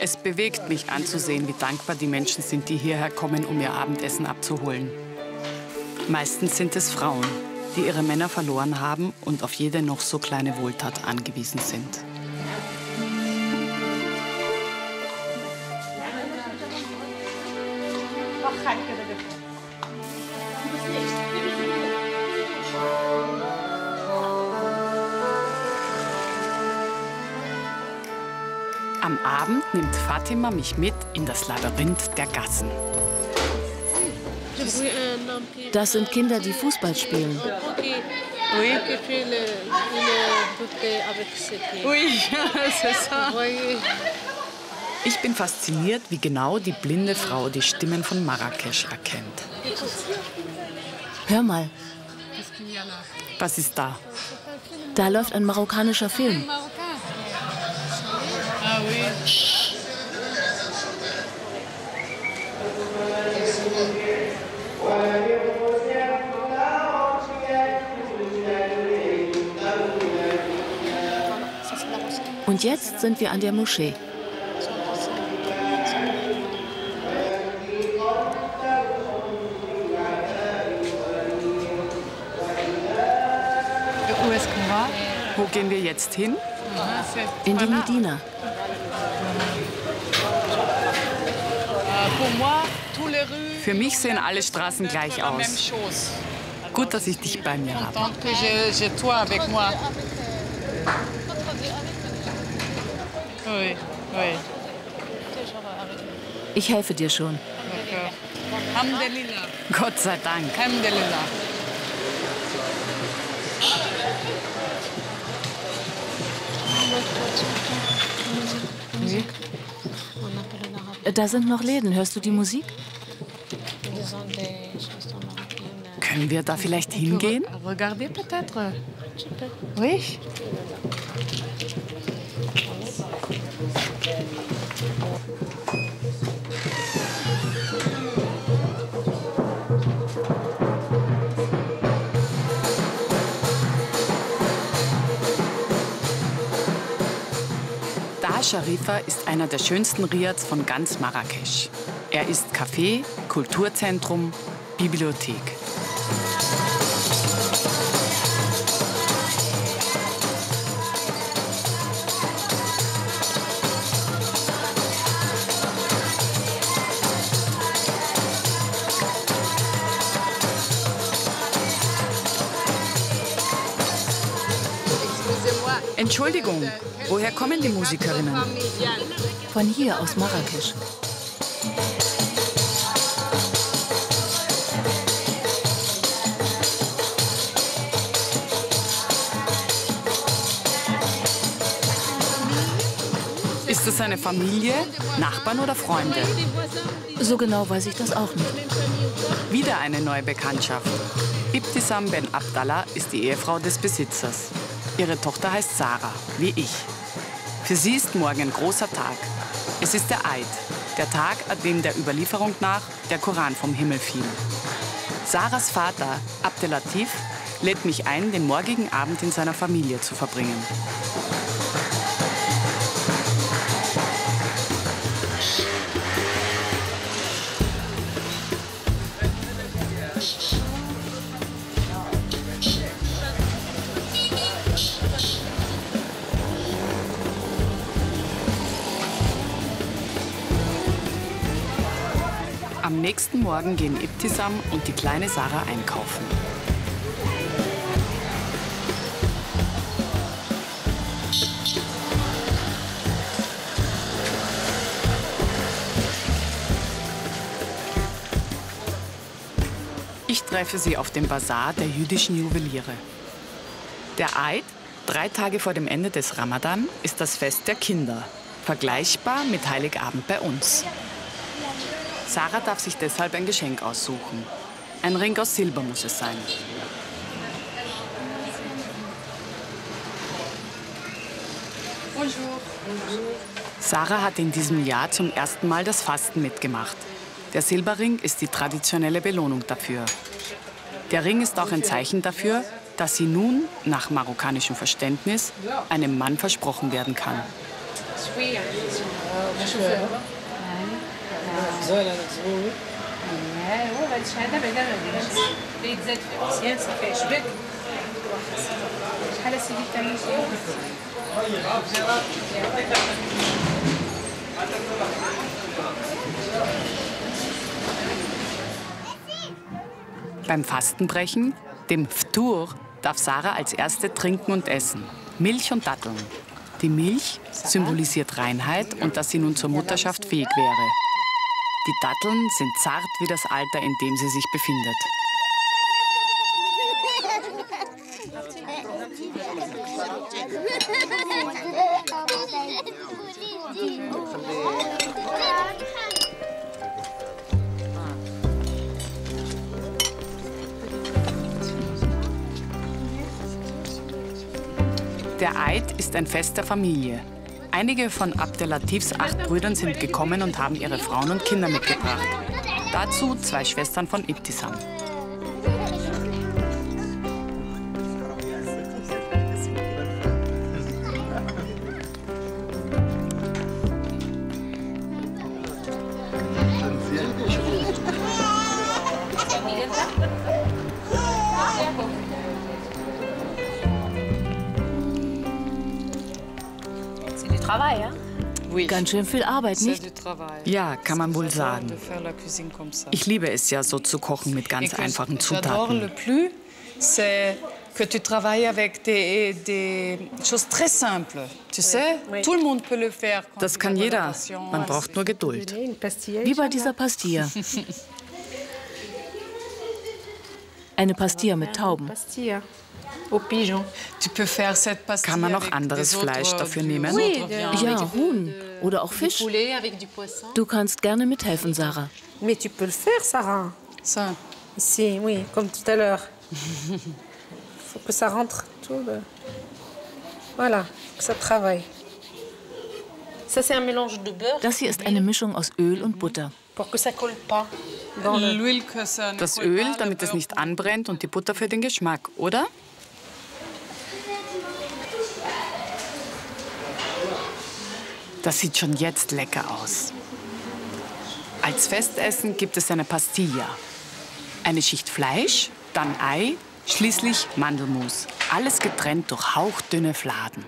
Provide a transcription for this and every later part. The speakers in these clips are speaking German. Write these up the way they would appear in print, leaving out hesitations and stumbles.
Es bewegt mich anzusehen, wie dankbar die Menschen sind, die hierher kommen, um ihr Abendessen abzuholen. Meistens sind es Frauen, die ihre Männer verloren haben und auf jede noch so kleine Wohltat angewiesen sind. Am Abend nimmt Fatima mich mit in das Labyrinth der Gassen. Das sind Kinder, die Fußball spielen. Ich bin fasziniert, wie genau die blinde Frau die Stimmen von Marrakesch erkennt. Hör mal, Was ist da? da läuft ein marokkanischer Film. Und jetzt sind wir an der Moschee. Wo gehen wir jetzt hin? In die Medina. Für mich sehen alle Straßen gleich aus. Gut, dass ich dich bei mir habe. Ich helfe dir schon. Gott sei Dank. Da sind noch Läden. Hörst du die Musik? Können wir da vielleicht hingehen? Dar Sharifa ist einer der schönsten Riads von ganz Marrakesch. Er ist Café, Kulturzentrum, Bibliothek. Entschuldigung, woher kommen die Musikerinnen? Von hier aus Marrakesch. Ist es eine Familie, Nachbarn oder Freunde? So genau weiß ich das auch nicht. Wieder eine neue Bekanntschaft. Ibtisam Ben Abdallah ist die Ehefrau des Besitzers. Ihre Tochter heißt Sarah, wie ich. Für sie ist morgen ein großer Tag. Es ist der Eid, der Tag, an dem der Überlieferung nach der Koran vom Himmel fiel. Sarahs Vater, Abdelatif, lädt mich ein, den morgigen Abend in seiner Familie zu verbringen. Am nächsten Morgen gehen Ibtisam und die kleine Sarah einkaufen. Ich treffe sie auf dem Basar der jüdischen Juweliere. Der Eid, 3 Tage vor dem Ende des Ramadan, ist das Fest der Kinder, vergleichbar mit Heiligabend bei uns. Sarah darf sich deshalb ein Geschenk aussuchen. Ein Ring aus Silber muss es sein. Sarah hat in diesem Jahr zum ersten Mal das Fasten mitgemacht. Der Silberring ist die traditionelle Belohnung dafür. Der Ring ist auch ein Zeichen dafür, dass sie nun, nach marokkanischem Verständnis, einem Mann versprochen werden kann. Beim Fastenbrechen, dem Ftur, darf Sarah als Erste trinken und essen. Milch und Datteln. Die Milch symbolisiert Reinheit und dass sie nun zur Mutterschaft fähig wäre. Die Datteln sind zart wie das Alter, in dem sie sich befindet. Der Eid ist ein Fest der Familie. Einige von Abdelatifs 8 Brüdern sind gekommen und haben ihre Frauen und Kinder mitgebracht. Dazu 2 Schwestern von Ibtisam. Ganz schön viel Arbeit, nicht? Ja, kann man wohl sagen. Ich liebe es ja, so zu kochen mit ganz einfachen Zutaten. Que tu travailles avec des choses très simples, tu sais? Tout le monde peut le faire. Das kann jeder. Man braucht nur Geduld. Wie bei dieser Pastilla. Eine Pastilla mit Tauben. Kann man noch anderes Fleisch dafür nehmen? Ja, Huhn oder auch Fisch. Du kannst gerne mithelfen, Sarah. Mais tu peux le faire, Sarah. Ça. Ici, oui, comme tout à l'heure. Faut que ça rentre tout. Voilà, que ça travaille. Ça, c'est un mélange de beurre. Das hier ist eine Mischung aus Öl und Butter. Pour que ça colle pas. Das Öl, damit es nicht anbrennt, und die Butter für den Geschmack, oder? Das sieht schon jetzt lecker aus. Als Festessen gibt es eine Pastilla. Eine Schicht Fleisch, dann Ei, schließlich Mandelmus. Alles getrennt durch hauchdünne Fladen.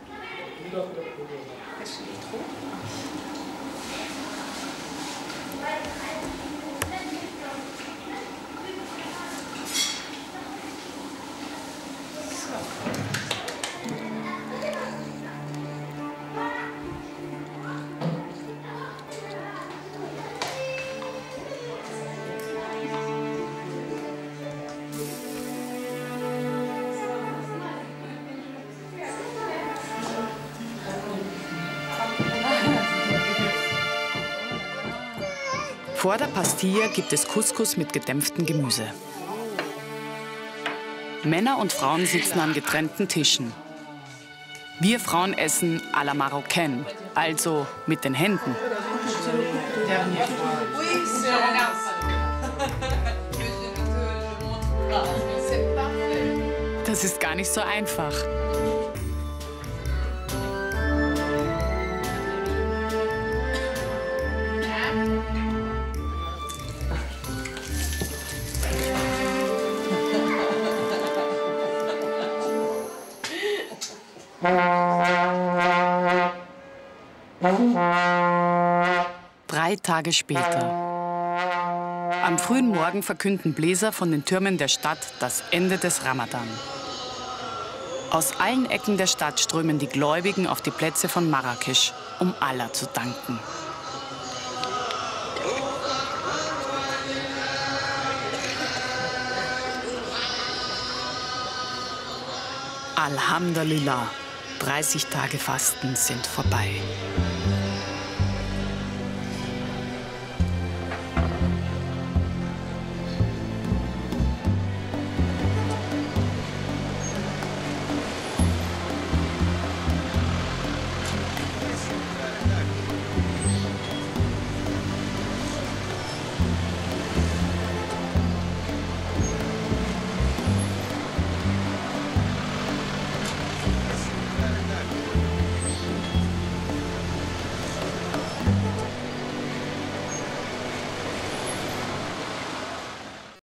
Vor der Pastilla gibt es Couscous mit gedämpftem Gemüse. Männer und Frauen sitzen an getrennten Tischen. Wir Frauen essen à la Marocaine, also mit den Händen. Das ist gar nicht so einfach. Drei Tage später. Am frühen Morgen verkünden Bläser von den Türmen der Stadt das Ende des Ramadan. Aus allen Ecken der Stadt strömen die Gläubigen auf die Plätze von Marrakesch, um Allah zu danken. Alhamdulillah, 30 Tage Fasten sind vorbei.